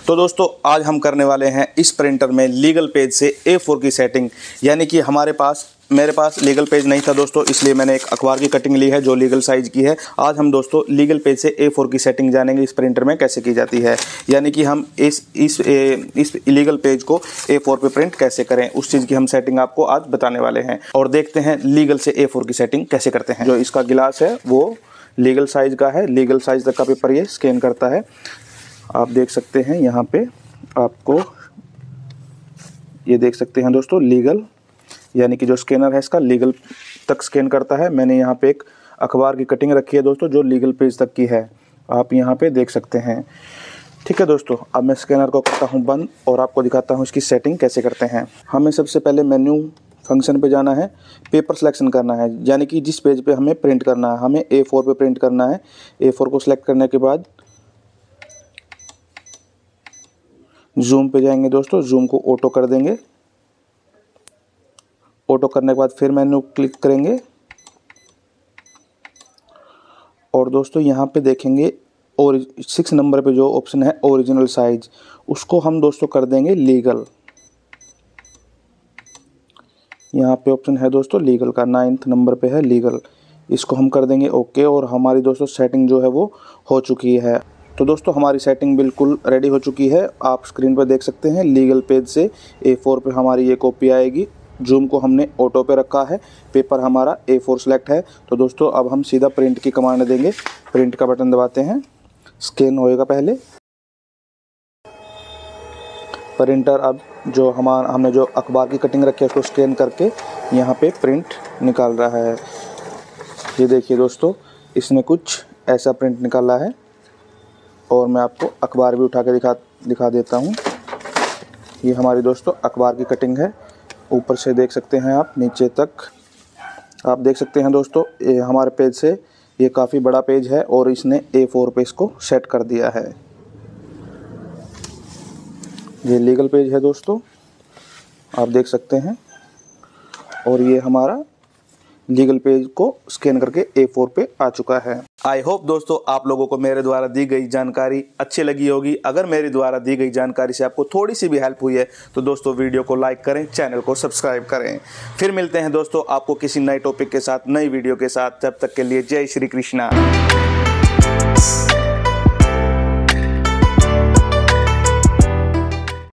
तो दोस्तों आज हम करने वाले हैं इस प्रिंटर में लीगल पेज से A4 की सेटिंग, यानी कि मेरे पास लीगल पेज नहीं था दोस्तों, इसलिए मैंने एक अखबार की कटिंग ली है जो लीगल साइज की है। आज हम दोस्तों लीगल पेज से A4 की सेटिंग जानेंगे इस प्रिंटर में कैसे की जाती है, यानी कि हम इस लीगल पेज को A4 पे प्रिंट कैसे करें, उस चीज़ की हम सेटिंग आपको आज बताने वाले हैं। और देखते हैं लीगल से A4 की सेटिंग कैसे करते हैं। जो इसका गिलास है वो लीगल साइज का है, लीगल साइज तक का पेपर ये स्कैन करता है। आप देख सकते हैं यहाँ पे आपको ये देख सकते हैं दोस्तों, लीगल यानी कि जो स्कैनर है इसका लीगल तक स्कैन करता है। मैंने यहाँ पे एक अखबार की कटिंग रखी है दोस्तों जो लीगल पेज तक की है, आप यहाँ पे देख सकते हैं। ठीक है दोस्तों, अब मैं स्कैनर को करता हूँ बंद और आपको दिखाता हूँ इसकी सेटिंग कैसे करते हैं। हमें सबसे पहले मेन्यू फंक्शन पे जाना है, पेपर सिलेक्शन करना है, यानी कि जिस पेज पे हमें प्रिंट करना है, हमें A4 पे प्रिंट करना है। A4 को सिलेक्ट करने के बाद जूम पे जाएंगे दोस्तों, जूम को ऑटो कर देंगे। ऑटो करने के बाद फिर मेन्यू क्लिक करेंगे और दोस्तों यहाँ पे देखेंगे और 6 नंबर पे जो ऑप्शन है ओरिजिनल साइज, उसको हम दोस्तों कर देंगे लीगल। यहाँ पे ऑप्शन है दोस्तों लीगल का, 9th नंबर पे है लीगल, इसको हम कर देंगे ओके। और हमारी दोस्तों सेटिंग जो है वो हो चुकी है। तो दोस्तों हमारी सेटिंग बिल्कुल रेडी हो चुकी है, आप स्क्रीन पर देख सकते हैं। लीगल पेज से A4 पे हमारी ये कॉपी आएगी। जूम को हमने ऑटो पे रखा है, पेपर हमारा A4 सेलेक्ट है। तो दोस्तोों अब हम सीधा प्रिंट की कमांड देंगे। प्रिंट का बटन दबाते हैं, स्कैन होएगा पहले प्रिंटर। अब जो हमने जो अखबार की कटिंग रखी है उसको स्कैन करके यहाँ पे प्रिंट निकाल रहा है। ये देखिए दोस्तों, इसने कुछ ऐसा प्रिंट निकाला है और मैं आपको अखबार भी उठा के दिखा देता हूँ। ये हमारी दोस्तों अखबार की कटिंग है, ऊपर से देख सकते हैं आप, नीचे तक आप देख सकते हैं दोस्तों। ये हमारे पेज से ये काफ़ी बड़ा पेज है और इसने A4 पे इसको सेट कर दिया है। ये लीगल पेज है दोस्तों, आप देख सकते हैं। और ये हमारा लीगल पेज को स्कैन करके A4 पे आ चुका है। आई होप दोस्तों आप लोगों को मेरे द्वारा दी गई जानकारी अच्छी लगी होगी। अगर मेरे द्वारा दी गई जानकारी से आपको थोड़ी सी भी हेल्प हुई है तो दोस्तों वीडियो को लाइक करें, चैनल को सब्सक्राइब करें। फिर मिलते हैं दोस्तों आपको किसी नए टॉपिक के साथ, नई वीडियो के साथ। तब तक के लिए जय श्री कृष्णा।